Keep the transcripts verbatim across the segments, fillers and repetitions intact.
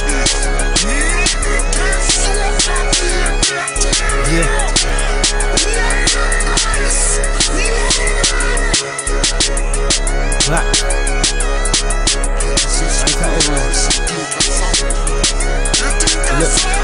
Yeah. Black. Look.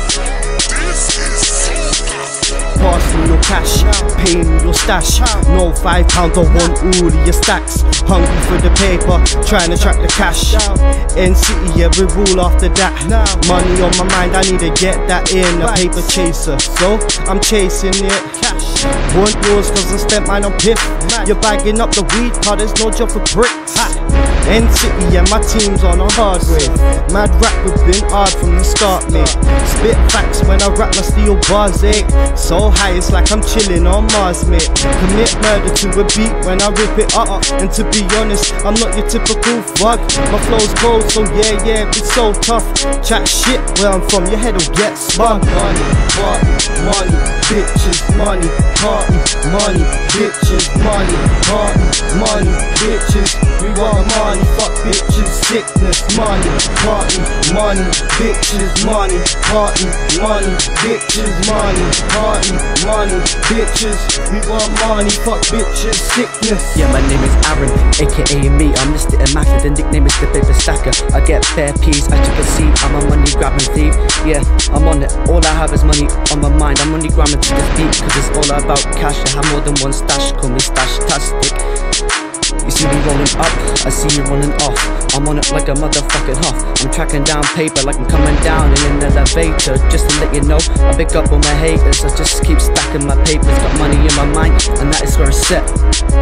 Pass me your cash, pay me your stash. No five pounds, I want all of your stacks. Hungry for the paper, trying to track the cash. In city, yeah, we rule after that. Money on my mind, I need to get that in. A paper chaser, so I'm chasing it. Want yours cause I spent mine on piff. You're bagging up the weed, cause there's no job for bricks. N City, yeah, my team's on a hard wave. Mad rap, we've been hard from the start, mate. Spit facts when I rap, my steel bars ache. So high, it's like I'm chilling on Mars, mate. Commit murder to a beat when I rip it up. And to be honest, I'm not your typical fuck. My flow's cold, so yeah, yeah, it's so tough. Chat shit where I'm from, your head'll get spun. Money, party, money, bitches, money, party, money, bitches, money, party, money, bitches. We want money, fuck bitches, sickness, money, party, money, bitches, money, party, money, bitches, money, party, money, bitches. We want money, fuck bitches, sickness. Yeah, my name is Aaron, aka me. I'm listed in Mac, the nickname is the paper stacker. I get fair peas, as you can see, I'm a money grabbing thief. Yeah, I'm on it, all I have is money on my mind. I'm only grabbing to this beat, cause it's all about cash. I have more than one stash, call me stash-tastic. You see me rolling up, I see you running off. I'm on it like a motherfucking huff. I'm tracking down paper like I'm coming down in an elevator. Just to let you know, I pick up on my haters. I just keep stacking my papers. Got money in my mind, and that is where it's set.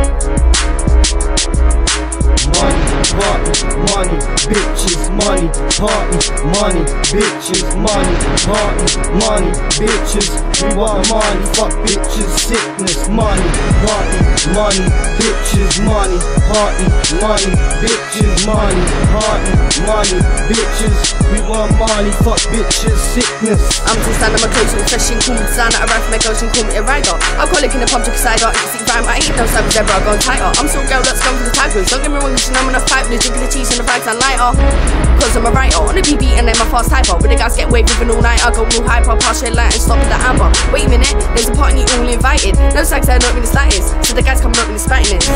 Money, party, money, bitches, money, party, money, bitches, money, party, money, bitches. We want money, fuck bitches, sickness, money, party, money, bitches, money, party, money, bitches, money, party, money, bitches. We want money, fuck bitches, sickness. I'm still standing my toes, refreshing, cool design. I ride from my coach and call me a rider. I'm calling in the pub to cider. If you see rhyme, I ain't no savage ever, I go tighter. I'm still girl that's gone for the tigers. Don't get me wrong, you should know I'm enough pipe. Drinking the cheese and the bags and lighter. Cause I'm a writer on the B B and then my fast typer. But the guys get waved with an all night. I go all hyper, pass shit light and stop at the amber. Wait a minute, there's a party all invited. No sags there, not in the slightest. So the guys come up in the spittiness.